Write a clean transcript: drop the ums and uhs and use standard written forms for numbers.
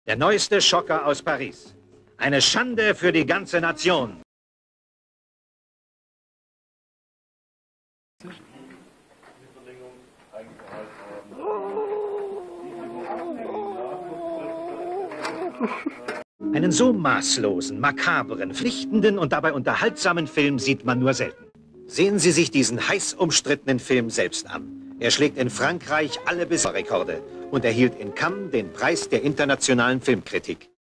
Der neueste Schocker aus Paris. Eine Schande für die ganze Nation. Einen so maßlosen, makabren, pflichtenden und dabei unterhaltsamen Film sieht man nur selten. Sehen Sie sich diesen heiß umstrittenen Film selbst an. Er schlägt in Frankreich alle Rekorde und erhielt in Cannes den Preis der internationalen Filmkritik.